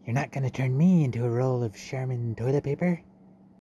You're not gonna turn me into a roll of charmin toilet paper?